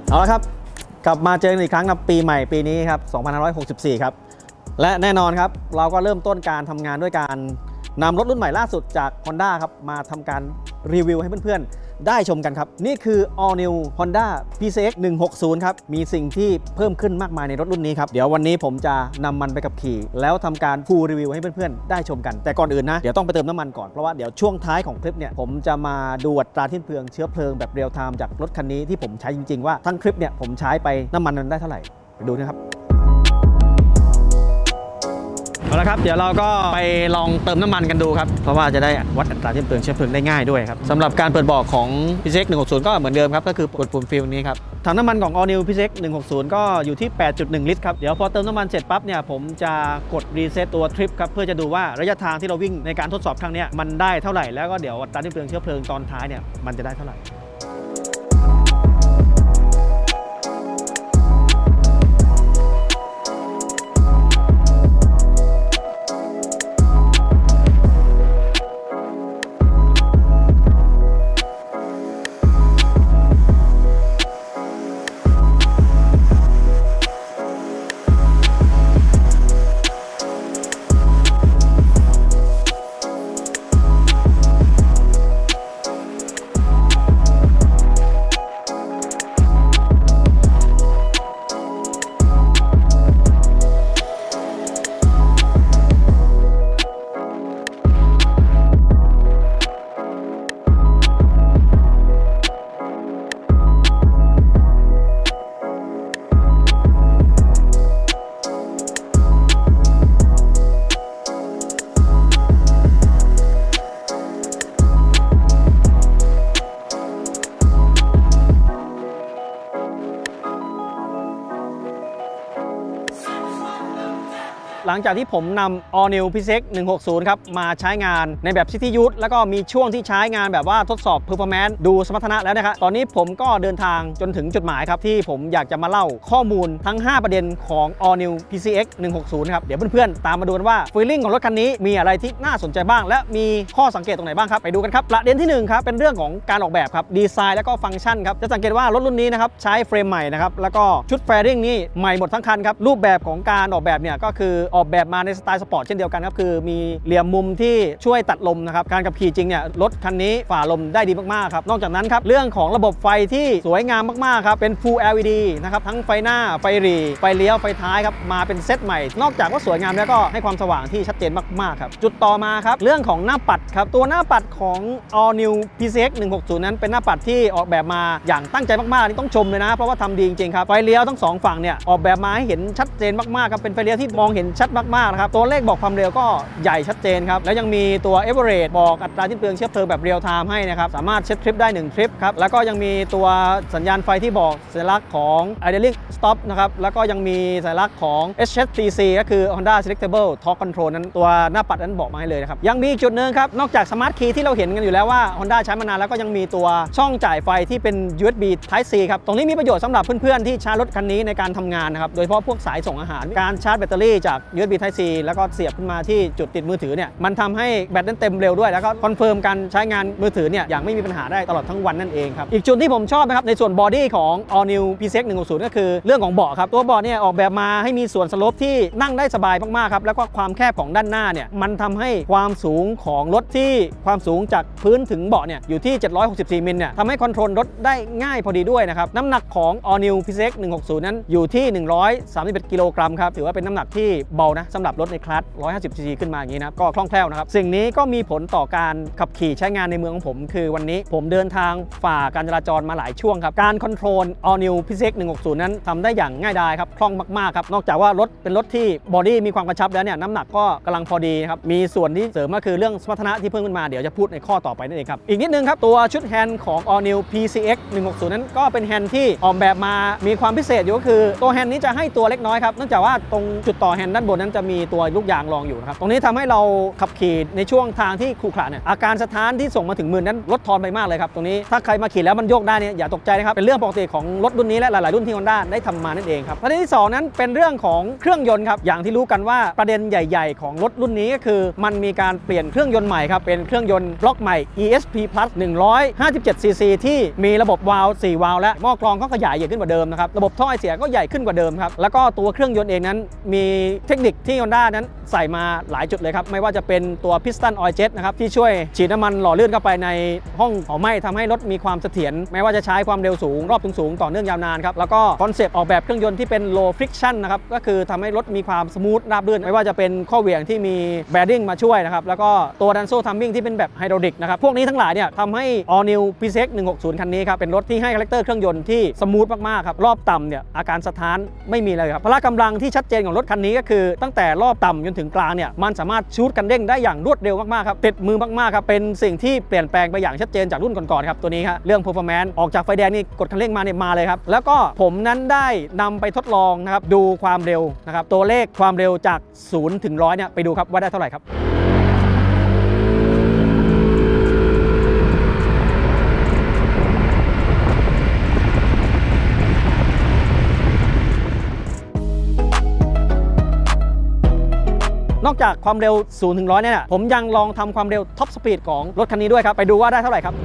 เอาละครับกลับมาเจอกันอีกครั้งในปีใหม่ปีนี้ครับ2564ครับและแน่นอนครับเราก็เริ่มต้นการทำงานด้วยการนำรถรุ่นใหม่ล่าสุดจาก Honda ครับมาทำการรีวิวให้เพื่อนๆได้ชมกันครับนี่คือ All New Honda PCX 160ครับมีสิ่งที่เพิ่มขึ้นมากมายในรถรุ่นนี้ครับเดี๋ยววันนี้ผมจะนำมันไปขับขี่แล้วทำการฟูลรีวิวให้เพื่อนๆได้ชมกันแต่ก่อนอื่นนะเดี๋ยวต้องไปเติมน้ำมันก่อนเพราะว่าเดี๋ยวช่วงท้ายของคลิปเนี่ยผมจะมาดูอัตราทิ้งเปลืองเชื้อเพลิงแบบเรียลไทม์จากรถคันนี้ที่ผมใช้จริงๆว่าทั้งคลิปเนี่ยผมใช้ไปน้ำมันนั้นได้เท่าไหร่ไปดูนะครับเอาละครับเดี๋ยวเราก็ไปลองเติมน้ำมันกันดูครับเพราะว่าจะได้วัดอัตราทิ้งเปลืองเชื้อเพลิงได้ง่ายด้วยครับสำหรับการเปิดบ่อของ PCX 160ก็เหมือนเดิมครับก็คือกดปุ่มฟิลนี้ครับถังน้ำมันของ All New PCX 160ก็อยู่ที่ 8.1 ลิตรครับเดี๋ยวพอเติมน้ำมันเสร็จปั๊บเนี่ยผมจะกดรีเซ็ตตัวทริปครับเพื่อจะดูว่าระยะทางที่เราวิ่งในการทดสอบครั้งนี้มันได้เท่าไหร่แล้วก็เดี๋ยวอัตราทิ้งเปลืองเชื้อเพลิงตอนท้ายเนี่ยมันจะได้เท่าไหร่หลังจากที่ผมนำ All New PCX 160ครับมาใช้งานในแบบ City Use แล้วก็มีช่วงที่ใช้งานแบบว่าทดสอบ Performance ดูสมรรถนะแล้วนะครับตอนนี้ผมก็เดินทางจนถึงจุดหมายครับที่ผมอยากจะมาเล่าข้อมูลทั้ง 5 ประเด็นของ All New PCX 160ครับเดี๋ยวเพื่อนๆตามมาดูกันว่า Feeling ของรถคันนี้มีอะไรที่น่าสนใจบ้างและมีข้อสังเกตตรงไหนบ้างครับไปดูกันครับประเด็นที่1ครับเป็นเรื่องของการออกแบบครับดีไซน์และก็ฟังก์ชันครับจะสังเกตว่ารถรุ่นนี้นะครับใช้เฟรมใหม่นะครับแล้วก็ชุด Fairing นี่ใหม่หมดทั้งคันครับรูปแบบของการออกแบบเนี่ยก็คือออกแบบมาในสไตล์สปอร์ตเช่นเดียวกันครับคือมีเหลี่ยมมุมที่ช่วยตัดลมนะครับการขับขี่จริงเนี่ยรถคันนี้ฝ่าลมได้ดีมากๆครับนอกจากนั้นครับเรื่องของระบบไฟที่สวยงามมากๆครับเป็น Full LED นะครับทั้งไฟหน้าไฟหรี่ไฟเลี้ยวไฟท้ายครับมาเป็นเซตใหม่นอกจากว่าสวยงามแล้วก็ให้ความสว่างที่ชัดเจนมากๆครับจุดต่อมาครับเรื่องของหน้าปัดครับตัวหน้าปัดของ All New PCX 160นั้นเป็นหน้าปัดที่ออกแบบมาอย่างตั้งใจมากๆนี่ต้องชมเลยนะเพราะว่าทำดีจริงๆครับไฟเลี้ยวทั้ง2ฝั่งเนี่ยออกแบบมาให้เห็นชัดเจนมากๆครับเป็นไฟเลี้ยวที่มองเห็นชัดมากๆนะครับตัวเลขบอกความเร็วก็ใหญ่ชัดเจนครับแล้วยังมีตัว Average บอกอัตราทิ้งเปลืองเชื้อเพลิงแบบเรียลไทม์ให้นะครับสามารถเช็คทริปได้1ทริปครับแล้วก็ยังมีตัวสัญญาณไฟที่บอกสัญลักษณ์ของ Idling Stop นะครับแล้วก็ยังมีสัญลักษณ์ของ HSTC ก็คือ Honda Selectable Torque Control นั้นตัวหน้าปัดนั้นบอกมาให้เลยนะครับยังมีจุดหนึ่งครับนอกจาก Smart Key ที่เราเห็นกันอยู่แล้วว่า Honda ใช้มานานแล้วก็ยังมีตัวช่องจ่ายไฟที่เป็น USB Type C ครับตรงนี้มีประโยชน์สำหรับเพื่อนๆที่ใช้รถคันนี้ในการทำงานนะครับโดยเฉพาะพวกสายส่งอาหารการชาร์จแบตเตอรี่จาก USB Type C แล้วก็เสียบขึ้นมาที่จุดติดมือถือเนี่ยมันทำให้แบตนั้นเต็มเร็วด้วยแล้วก็คอนเฟิร์มการใช้งานมือถือเนี่ยอย่างไม่มีปัญหาได้ตลอดทั้งวันนั่นเองครับอีกจุดที่ผมชอบนะครับในส่วนบอดี้ของ All New PCX 160ก็คือเรื่องของเบาะครับตัวเบาะเนี่ยออกแบบมาให้มีส่วนสโลปที่นั่งได้สบายมากๆครับแล้วก็ความแคบของด้านหน้าเนี่ยมันทำให้ความสูงของรถที่ความสูงจากพื้นถึงเบาะเนี่ยอยู่ที่764มิลเนี่ยทำให้คอนโทรลรถได้ง่ายพอดีด้วยนะครับน้ำหนักของ All New PCX 160นั้นอยู่ที่131กิโลกรัมครับถือว่าเป็นน้ำหนักที่เบานะสำหรับรถในคลาส150 cc ขึ้นมาอย่างนี้นะก็คล่องแคล่วนะครับสิ่งนี้ก็มีผลต่อการขับขี่ใช้งานในเมืองของผมคือวันนี้ผมเดินทางฝ่าการจราจรมาหลายช่วงครับการคอนโทรล All New PCX 160นั้นทำได้อย่างง่ายดายครับคล่องมากๆครับนอกจากว่ารถเป็นรถที่บอดี้มีความกระชับแล้วเนี่ยน้ำหนักก็กำลังพอดีครับมีส่วนที่เสริมก็คือเรื่องสมรรถนะที่เพิ่มขึ้นมาเดี๋ยวจะพูดในข้อต่อไปนั่นเองครับอีกนิดนึงครับตัวชุดแฮนด์ของ All New PCX 160นั้นก็เป็นแฮนด์ที่ออกแบบมามีความพิเศษอยู่ก็คือตัวแฮนด์นี้จะให้ตัวเล็กน้อยครับเนื่องจากว่าตรงจุดต่อแฮนด์ด้านบนนั้นจะมีตัวลูกยางรองอยู่นะครับตรงนี้ทำให้เราขับขี่ในช่วงทางที่ขรุขระเนี่ยอาการสะท้านที่ส่งมาถึงมือนั้นลดทอนไปมากเลยครับตรงนี้ถ้าใครมาขี่แล้วมันโยกได้เนี่ยอย่าตกใจนะครับเป็นเรื่องปกติของรถรุ่นนี้และหลายๆรุ่นที่ Honda ได้ทำมานั่นเองครับประเด็นที่2นั้นเป็นเรื่องของเครื่องยนต์ครับอย่างที่รู้กันว่าประเด็นใหญ่ๆของรถรุ่นนี้ก็คือมันมีการเปลี่ยนเครื่องยนต์ใหม่ครับเป็นเครื่องยนต์บล็อกใหม่ ESP Plus 157 cc ที่มีระบบวาล์ว4วาล์วและหม้อกรองก็ขยายใหญ่ขึ้นกว่าเดิมนะครับระบบท่อไอเสียก็ใหญ่ขึ้นกว่าเดิมครับแล้วก็ตัวเครื่องยนต์เองนั้นมีเทคนิคที่ Honda นั้นใส่มาหลายจุดเลยครับไม่ว่าจะเป็นตัว Piston Oil Jet นะครับที่ช่วยฉีดน้ำมันหล่อลื่นเข้าไปในห้องเผาไหม้ทำให้รถมีความเสถียรแม้ว่าจะใช้ความเร็วสูงรอบสูงต่อเนื่องยาวนานครับแล้วก็คอนเซปต์ออกแบบเครื่องยนต์ที่เป็น low friction นะครับก็คือทำให้รถมีความสมูทราบรื่นไม่ว่าจะเป็นข้อเหวี่ยงที่มี bearing มาช่วยนะครับแล้วก็ตัว Danso Timing ที่เป็นแบบไฮดรอลิกนะครับพวกนี้ทั้งหลายเนี่ยทำให้ All New PCX 160 คันนี้ครับเป็นรถที่ให้คาแรคเตอร์เครื่องยนต์ที่สมูทมากๆครับรอบต่ำเนี่ยอาการสะท้านไม่มีเลยครับพละกำลังที่ชัดเจนของรถคันนี้ก็คือตั้งแต่รอบต่ำจนถึงกลางเนี่ยมันสามารถชูดกันเด้งได้อย่างรวดเร็วมากๆครับติดมือมากๆครับเป็นสิ่งที่เปลี่ยนแปลงไปอย่างชัดเจนจากรุ่นก่อนๆครับตัวนี้ครับเรื่อง performance ออกจากไฟแดงนี่กดคันเร่งมาเนี่ยมาเลยครับแล้วก็ผมนั้นได้นำไปทดลองนะครับดูความเร็วนะครับตัวเลขความเร็วจาก0ถึง100เนี่ยไปดูครับว่าได้เท่าไหร่ครับนอกจากความเร็ว0ถึง100เนี่ยผมยังลองทำความเร็วท็อปสปีดของรถคันนี้ด้วยครับไปดูว่าได้เท่าไหร่ครับ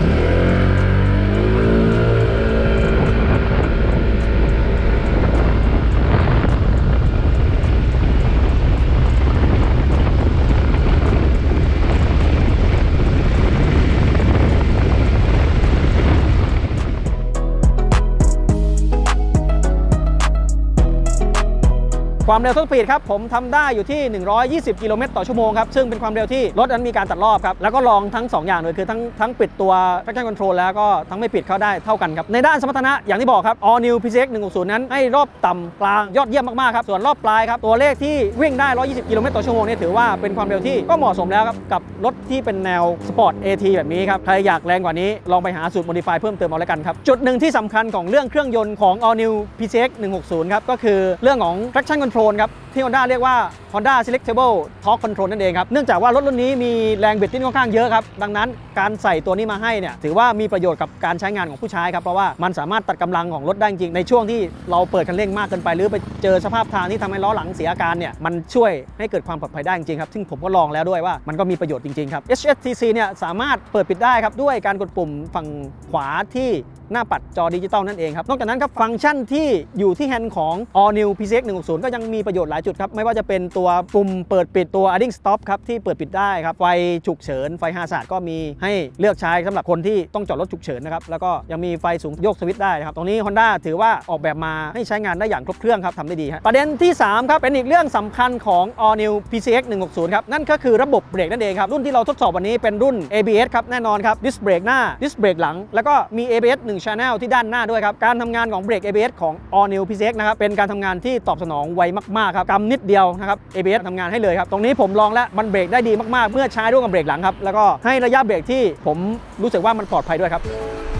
ความเร็วท็อปสปีดครับผมทำได้อยู่ที่120กิโลเมตรต่อชั่วโมงครับซึ่งเป็นความเร็วที่รถนั้นมีการตัดรอบครับแล้วก็ลองทั้ง2อย่างเลยคือทั้งปิดตัว traction control แล้วก็ทั้งไม่ปิดเข้าได้เท่ากันครับในด้านสมรรถนะอย่างที่บอกครับ All New PCX 160 นั้นให้รอบต่ำกลางยอดเยี่ยมมากๆครับส่วนรอบปลายครับตัวเลขที่วิ่งได้120กิโลเมตรต่อชั่วโมงนี่ถือว่าเป็นความเร็วที่ก็เหมาะสมแล้วครับกับรถที่เป็นแนวสปอร์ต AT แบบนี้ครับใครอยากแรงกว่านี้ลองไปหาสูตร modify เพิ่มเติมเอาแล้วกันครับจุดหนึ่งที่สำคัญของเรื่องเครื่องยนต์ของ All New PCX 160 ครับก็คือเรื่องของ traction control ครับที่ Honda เรียกว่า Honda Selectable Torque Control นั่นเองครับเนื่องจากว่ารถรุ่นนี้มีแรงบิดที่ค่อนข้างเยอะครับดังนั้นการใส่ตัวนี้มาให้เนี่ยถือว่ามีประโยชน์กับการใช้งานของผู้ใช้ครับเพราะว่ามันสามารถตัดกำลังของรถได้จริงในช่วงที่เราเปิดคันเร่งมากเกินไปหรือไปเจอสภาพทางที่ทำให้ล้อหลังเสียอาการเนี่ยมันช่วยให้เกิดความปลอดภัยได้จริงครับซึ่งผมก็ลองแล้วด้วยว่ามันก็มีประโยชน์จริงๆครับ HSTC เนี่ยสามารถเปิดปิดได้ครับด้วยการกดปุ่มฝั่งขวาที่หน้าปัดจอดิจิตอลนั่นเองครับนอกจากนั้นครับฟังก์ชันที่อยู่ที่แฮนด์ของ All New PCX 160 ก็ยังมีประโยชน์หลายจุดครับไม่ว่าจะเป็นตัวปุ่มเปิดปิดตัว idling stop ครับที่เปิดปิดได้ครับไฟฉุกเฉินไฟฮาซาร์ดก็มีให้เลือกใช้สำหรับคนที่ต้องจอดรถฉุกเฉินนะครับแล้วก็ยังมีไฟสูงโยกสวิตช์ได้ครับตรงนี้ Honda ถือว่าออกแบบมาให้ใช้งานได้อย่างครบเครื่องครับทำได้ดีครับประเด็นที่3ครับเป็นอีกเรื่องสำคัญของ All New PCX 160 ครับนั่นก็คือระบบเบรกนั่นเองครับรุ่นที่เราทดสอบวันนี้เป็นรุ่น ABS ครับแน่นอนครับดิสเบรกหน้าดิสเบรกหลังแล้วก็มี ABS 1 Channel ที่ด้านหน้าด้วยครับการทำงานของเบรก ABS ของ All New PCX นะครับเป็นการทำงานที่ตอบสนองไวมากๆครับกำนิดเดียวนะครับ ABS ทำงานให้เลยครับตรงนี้ผมลองแล้วมันเบรกได้ดีมากๆเมื่อใช้ร่วมกับเบรกหลังครับแล้วก็ให้ระยะเบรกที่ผมรู้สึกว่ามันปลอดภัยด้วยครับ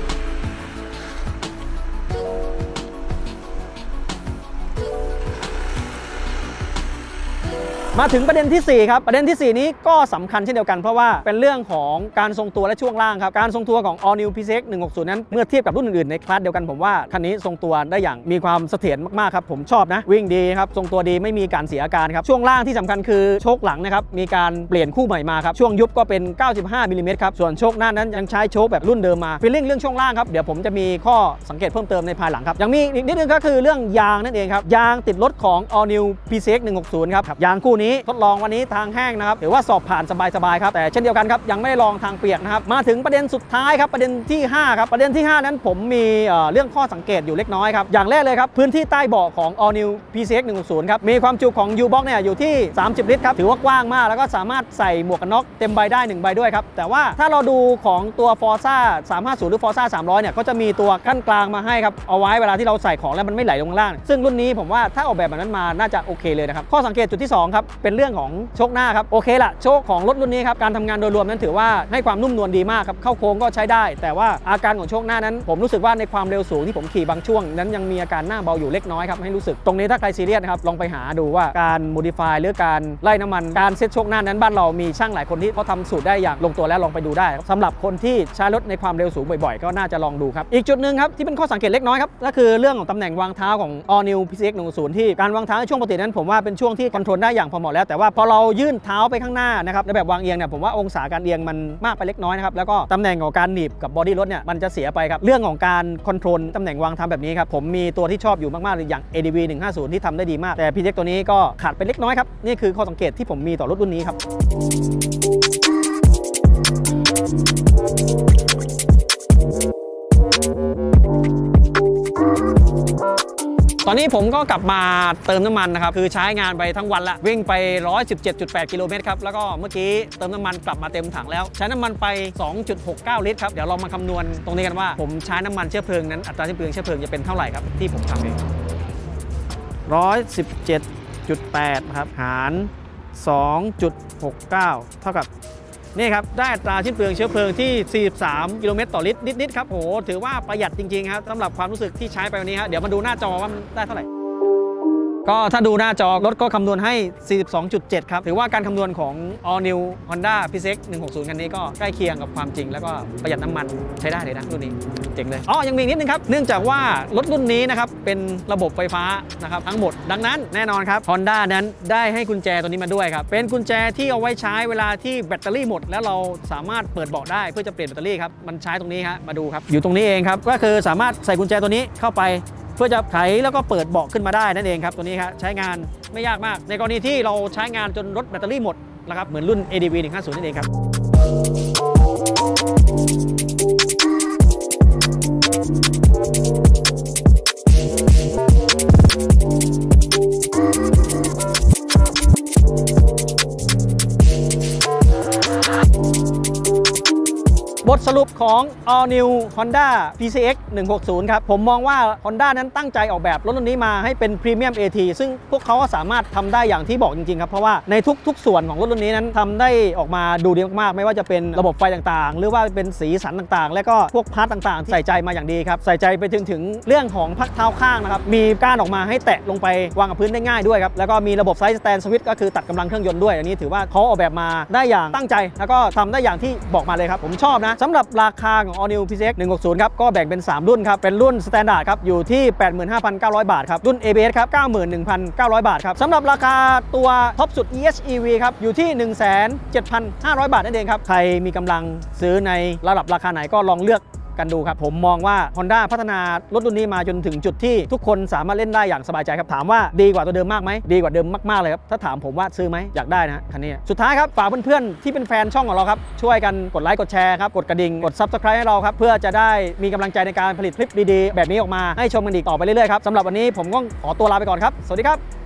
มาถึงประเด็นที่4ครับประเด็นที่4นี้ก็สำคัญเช่นเดียวกันเพราะว่าเป็นเรื่องของการทรงตัวและช่วงล่างครับการทรงตัวของ All New PCX 160 นั้นเมื่อเทียบกับรุ่นอื่นๆในคลาสเดียวกันผมว่าคันนี้ทรงตัวได้อย่างมีความเสถียรมากๆครับผมชอบนะวิ่งดีครับทรงตัวดีไม่มีการเสียอาการครับช่วงล่างที่สำคัญคือโชคหลังนะครับมีการเปลี่ยนคู่ใหม่มาครับช่วงยุบก็เป็น95มิลลิเมตรครับส่วนโชคหน้านั้นยังใช้โชคแบบรุ่นเดิมมาฟีลลิ่งเรื่องช่วงล่างครับเดี๋ยวผมจะมีข้อสังเกตเพิ่มเติมในภายหลังครับยังมีอีกนิดนึงก็คือเรื่องยางนั่นเองครับยางติดรถของ All New PCX 160 ครับยางคู่นี้ทดลองวันนี้ทางแห้งนะครับถือว่าสอบผ่านสบายๆครับแต่เช่นเดียวกันครับยังไม่ได้ลองทางเปียกนะครับมาถึงประเด็นสุดท้ายครับประเด็นที่5ครับประเด็นที่5นั้นผมมีเรื่องข้อสังเกตอยู่เล็กน้อยครับอย่างแรกเลยครับพื้นที่ใต้เบาะของ All New PCX 160 ครับมีความจุของ U-Box เนี่ยอยู่ที่30ลิตรครับถือว่ากว้างมากแล้วก็สามารถใส่หมวกกันน็อกเต็มใบได้1ใบด้วยครับแต่ว่าถ้าเราดูของตัว Forza 350 หรือ Forza 300 เนี่ยก็จะมีตัวกั้นกลางมาให้ครับเอาไว้เวลาที่เราใส่ของแล้วมันไม่ไหลลงล่างซึ่งรุ่นนี้ผมว่าถ้าออกแบบแบบนั้นมาน่าจะโอเคเลยนะครับข้อสังเกตจุดที่2ครับเป็นเรื่องของโชคหน้าครับโอเคละโชคของรถรุ่นนี้ครับการทำงานโดยรวมนั้นถือว่าให้ความนุ่มนวลดีมากครับเข้าโค้งก็ใช้ได้แต่ว่าอาการของโชคหน้านั้นผมรู้สึกว่าในความเร็วสูงที่ผมขี่บางช่วงนั้นยังมีอาการหน้าเบาอยู่เล็กน้อยครับให้รู้สึกตรงนี้ถ้าใครซีเรียสนะครับลองไปหาดูว่าการโมดิฟายหรือการไล่น้ำมันการเซ็ตโชคหน้านั้นบ้านเรามีช่างหลายคนที่เขาทำสูตรได้อย่างลงตัวแล้วลองไปดูได้สำหรับคนที่ใช้รถในความเร็วสูงบ่อยๆก็น่าจะลองดูครับอีกจุดหนึ่งครับที่เป็นข้อสังเกตเล็กน้อยครับก็คือเรื่องของตำแหน่งวางเท้าของ All New PCX 160ที่การวางเท้าในช่วงปกตินั้นผมว่าเป็นช่วงที่คอนโทรลได้อย่างพอเหมาะแล้วแต่ว่าพอเรายื่นเท้าไปข้างหน้านะครับในแบบวางเอียงเนี่ยผมว่าองศาการเอียงมันมากไปเล็กน้อยนะครับแล้วก็ตำแหน่งของการหนีบกับบอดี้รถเนี่ยมันจะเสียไปครับเรื่องของการคอนโทรลตำแหน่งวางเท้าแบบนี้ครับผมมีตัวที่ชอบอยู่มากๆเลยอย่าง ADV 150ที่ทำได้ดีมากแต่ PCX ตัวนี้ก็ขาดไปเล็กน้อยครับนี่คือข้อสังเกตที่ผมมีต่อรถรุ่นนี้ครับตอนนี้ผมก็กลับมาเติมน้ำมันนะครับคือใช้งานไปทั้งวันละวิ่งไป 117.8 กิโลเมตรครับแล้วก็เมื่อกี้เติมน้ำมันกลับมาเต็มถังแล้วใช้น้ำมันไป 2.69 ลิตรครับเดี๋ยวเรามาคำนวณตรงนี้กันว่าผมใช้น้ำมันเชื้อเพลิงนั้นอัตราสิ้นเปลืองเชื้อเพลิงจะเป็นเท่าไหร่ครับที่ผมทำเอง 117.8 ครับหาร 2.69 เท่ากับนี่ครับได้อัตราสิ้นเปลืองเชื้อเพลิงที่43กิโลเมตรต่อลิตรนิดๆครับโหถือว่าประหยัดจริงๆครับสำหรับความรู้สึกที่ใช้ไปวันนี้ครับเดี๋ยวมาดูหน้าจอว่ามันได้เท่าไหร่ก็ถ้าดูหน้าจอรถก็คำนวณให้ 42.7 ครับถือว่าการคำนวณของ All New Honda PCX 160 คันนี้ก็ใกล้เคียงกับความจริงแล้วก็ประหยัดน้ำมันใช้ได้เลยนะรุ่นนี้เจ๋งเลยยังมีนิดนึงครับเนื่องจากว่ารถรุ่นนี้นะครับเป็นระบบไฟฟ้านะครับทั้งหมดดังนั้นแน่นอนครับ Honda นั้นได้ให้กุญแจตัวนี้มาด้วยครับเป็นกุญแจที่เอาไว้ใช้เวลาที่แบตเตอรี่หมดแล้วเราสามารถเปิดเบาะได้เพื่อจะเปลี่ยนแบตเตอรี่ครับมันใช้ตรงนี้ครับมาดูครับอยู่ตรงนี้เองครับก็คือสามารถใส่กุญแจตัวนี้เข้าไปเพื่อจะไขแล้วก็เปิดเบาะขึ้นมาได้นั่นเองครับตัวนี้ครับใช้งานไม่ยากมากในกรณีที่เราใช้งานจนรถแบตเตอรี่หมดนะครับเหมือนรุ่น ADV 150นั่นเองครับบทสรุปของ All New Honda PCX 160 ครับผมมองว่า Honda นั้นตั้งใจออกแบบรถรุ่นนี้มาให้เป็น Premium AT ซึ่งพวกเขาก็สามารถทำได้อย่างที่บอกจริงๆครับเพราะว่าในทุกส่วนของรถรุ่นนี้นั้นทำได้ออกมาดูดีมากๆไม่ว่าจะเป็นระบบไฟต่างๆหรือว่าเป็นสีสันต่างๆและก็พวกพาร์ทต่างๆใส่ใจมาอย่างดีครับใส่ใจไปถึงเรื่องของพักเท้าข้างนะครับมีก้านออกมาให้แตะลงไปวางกับพื้นได้ง่ายด้วยครับแล้วก็มีระบบไซส์สแตนด์สวิตช์ก็คือตัดกำลังเครื่องยนต์ด้วยอันนี้ถือว่าเขาออกแบบมาได้อย่างตั้งใจแล้วก็ทำได้อย่างที่บอกมาเลยครับผมชอบนะสำหรับราคาของ All New PCX 160 ครับก็แบ่งเป็น3รุ่นครับเป็นรุ่น Standard ครับอยู่ที่ 85,900 บาทครับรุ่น ABS ครับ 91,900 บาทครับสำหรับราคาตัวท็อปสุด EHEV ครับอยู่ที่ 107,500 บาทนั่นเองครับใครมีกำลังซื้อในระดับราคาไหนก็ลองเลือกกันดูครับผมมองว่า Honda พัฒนารถรุ่นนี้มาจนถึงจุดที่ทุกคนสามารถเล่นได้อย่างสบายใจครับถามว่าดีกว่าตัวเดิมมากไหมดีกว่าเดิมมากๆเลยครับถ้าถามผมว่าซื้อไหมอยากได้นะคันนี้สุดท้ายครับฝากเพื่อนๆที่เป็นแฟนช่องของเราครับช่วยกันกดไลค์กดแชร์ครับกดกระดิ่งกด Subscribe ให้เราครับเพื่อจะได้มีกำลังใจในการผลิตคลิปดีๆแบบนี้ออกมาให้ชมกันอีกต่อไปเรื่อยๆครับสำหรับวันนี้ผมก็ขอตัวลาไปก่อนครับสวัสดีครับ